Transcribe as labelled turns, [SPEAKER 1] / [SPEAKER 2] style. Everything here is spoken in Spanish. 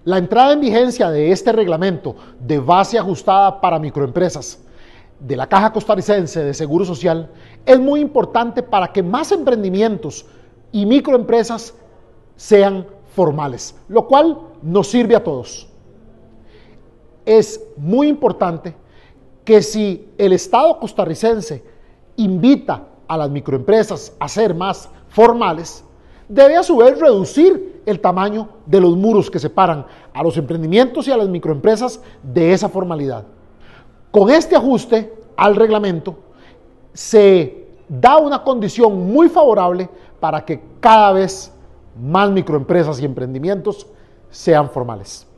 [SPEAKER 1] La entrada en vigencia de este reglamento de base ajustada para microempresas de la Caja Costarricense de Seguro Social es muy importante para que más emprendimientos y microempresas sean formales, lo cual nos sirve a todos. Es muy importante que si el Estado costarricense invita a las microempresas a ser más formales, debe a su vez reducir el tamaño de los muros que separan a los emprendimientos y a las microempresas de esa formalidad. Con este ajuste al reglamento se da una condición muy favorable para que cada vez más microempresas y emprendimientos sean formales.